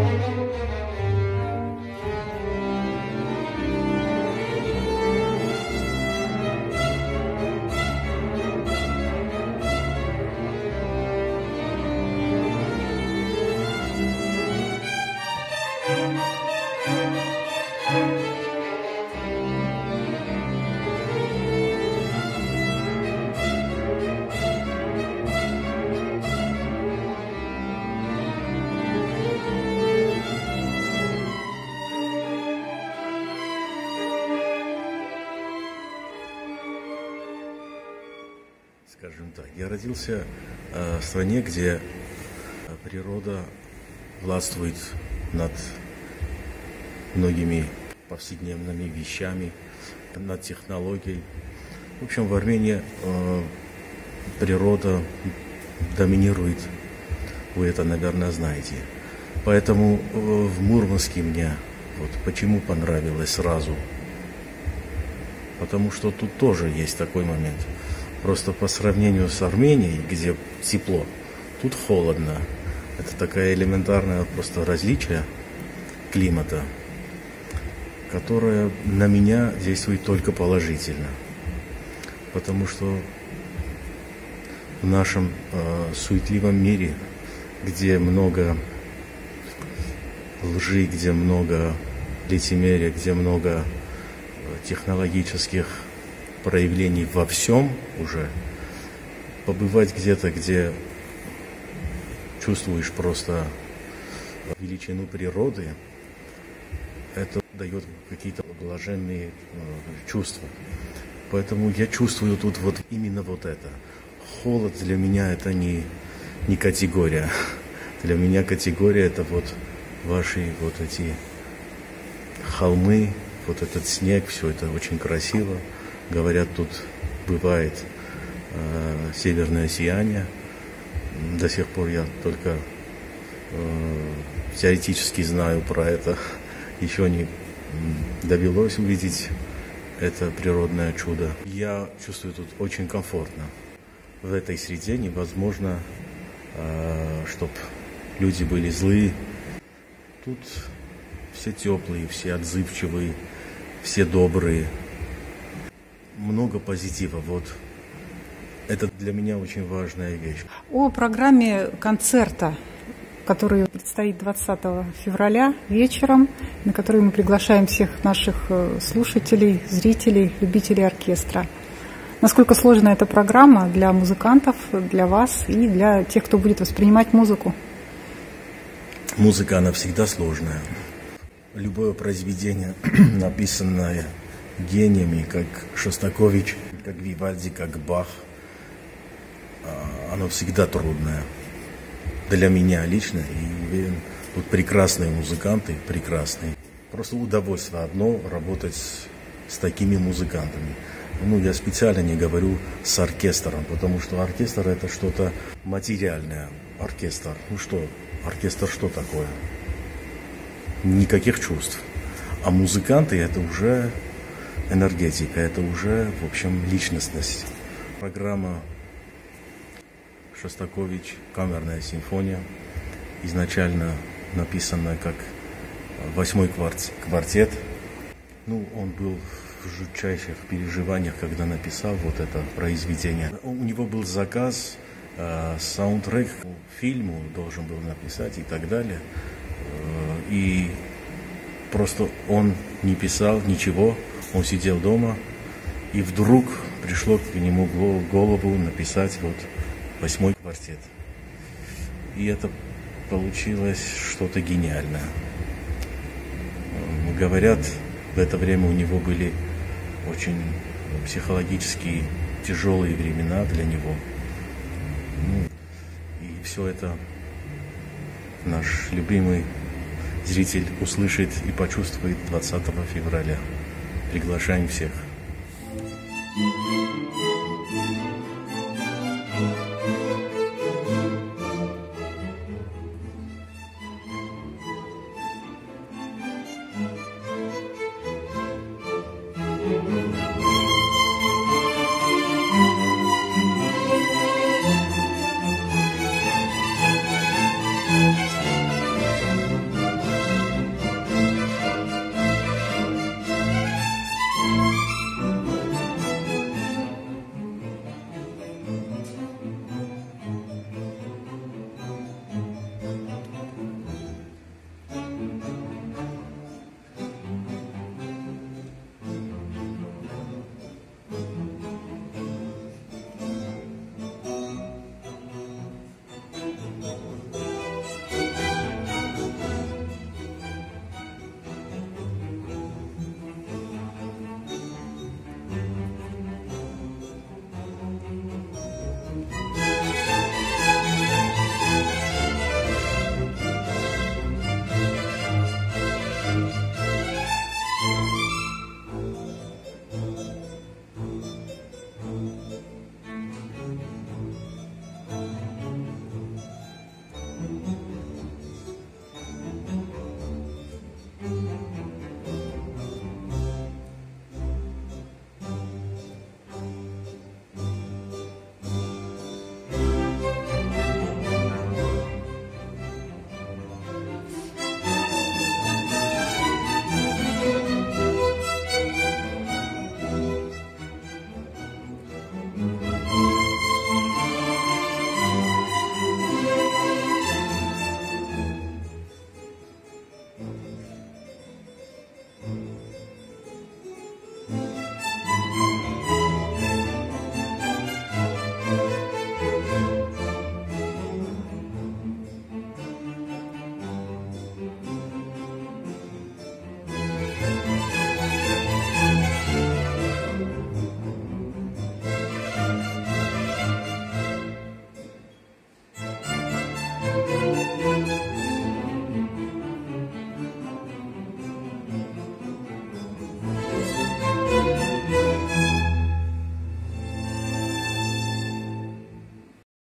Скажем так, я родился в стране, где природа властвует над многими повседневными вещами, над технологией. В общем, в Армении природа доминирует, вы это, наверное, знаете. Поэтому в Мурманске мне почему понравилось сразу. Потому что тут тоже есть такой момент. Просто по сравнению с Арменией, где тепло, тут холодно. Это такая элементарная просто различие климата, которое на меня действует только положительно. Потому что в нашем суетливом мире, где много лжи, где много лицемерия, где много технологических проявлений во всем уже, побывать где-то, где чувствуешь просто величину природы, это дает какие-то блаженные чувства. Поэтому я чувствую тут именно это. Холод для меня это не категория. Для меня категория это ваши эти холмы, этот снег, все это очень красиво. Говорят, тут бывает северное сияние. До сих пор я только теоретически знаю про это. Еще не довелось увидеть это природное чудо. Я чувствую тут очень комфортно. В этой среде невозможно, чтобы люди были злые. Тут все теплые, все отзывчивые, все добрые. Много позитива. Это для меня очень важная вещь. О программе концерта, который предстоит 20 февраля вечером, на который мы приглашаем всех наших слушателей, зрителей, любителей оркестра. Насколько сложна эта программа для музыкантов, для вас и для тех, кто будет воспринимать музыку? Музыка, она всегда сложная. Любое произведение, написанное гениями, как Шостакович, как Вивальди, как Бах, оно всегда трудное. Для меня лично. И тут прекрасные музыканты, прекрасные. Просто удовольствие одно работать с такими музыкантами. Я специально не говорю с оркестром, потому что оркестр это что-то материальное. Оркестр. Оркестр что такое? Никаких чувств. А музыканты это уже энергетика, это уже, в общем, личностность. Программа Шостакович, камерная симфония, изначально написана как 8-й квартет. Он был в жутчайших переживаниях, когда написал это произведение. У него был заказ, саундтрек к фильму должен был написать и так далее. И просто он не писал ничего, он сидел дома, и вдруг пришло к нему в голову написать 8-й квартет. И это получилось что-то гениальное. Говорят, в это время у него были очень психологически тяжелые времена для него. И все это наш любимый зритель услышит и почувствует 20 февраля. Приглашаем всех.